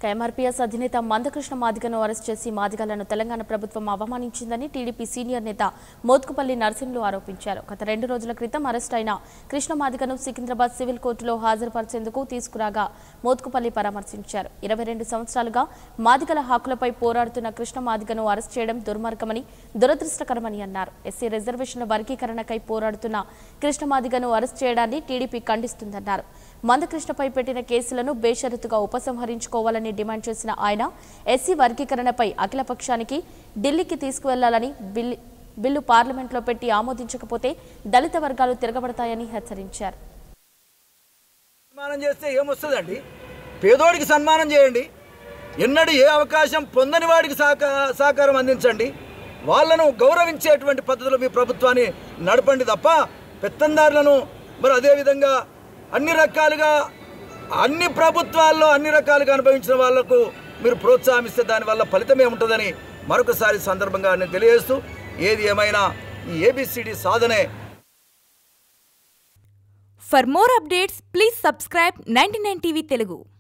MRPS అధినేత Mandakrishna మాదిగను arrest చేసి మాదిగలను తెలంగాణ ప్రభుత్వం అవమానించిందని టీడీపీ సీనియర్ నేత మోత్కుపల్లి నరసింహులు ఆరోపించారు. గత 2 రోజుల క్రితం అరెస్ట్ అయిన కృష్ణ మాదిగను సికింద్రాబాద్ సివిల్ కోర్టులో హాజరుపరిచేందుకు తీసుకురాగా మోత్కుపల్లి పరామర్శించారు. 22 సంవత్సరాలుగా మాదిగల హక్కులపై పోరాడుతున్న కృష్ణ మాదిగను అరెస్ట్ చేయడం దుర్మార్గమని, దురదృష్టకరమని అన్నారు. ఎస్సీ రిజర్వేషన్ల వర్గీకరణకై పోరాడుతున్న కృష్ణ మాదిగను అరెస్ట్ చేయడాన్ని టీడీపీ ఖండిస్తుందన్నారు. మందకృష్ణపై పెట్టిన కేసులను బేషరతుగా ఉపసంహరించుకోవాలని డిమాండ్ చేసిన ఆయన ఎస్సీ వర్గీకరణపై అఖిలపక్షానికి ఢిల్లీకి తీసుకువెళ్లాలని బిల్లు పార్లమెంట్లో పెట్టి ఆమోదించకపోతే దళిత వర్గాలు తిరగబడతాయని హెచ్చరించారు. సన్మానం చేస్తే ఏమొస్తుందండి? పేదోడికి సన్మానం చేయండి. ఎన్నడూ ఏ అవకాశం పొందని వాడికి సహకారం అందించండి. వాళ్ళను గౌరవించేటువంటి పద్ధతిలో మీ ప్రభుత్వాన్ని నడపండి తప్ప పెత్తందారులను మరి అదేవిధంగా అన్ని రకాలుగా అన్ని ప్రభుత్వాల్లో అన్ని రకాలుగా అనుభవించిన వాళ్లకు మీరు ప్రోత్సాహిస్తే దానివల్ల ఫలితం ఏముంటుందని మరొకసారి సందర్భంగా నేను తెలియజేస్తూ, ఏది ఏమైనా ఈ ఏబిసిడి సాధనే. For more updates, please subscribe 99 TV Telugu.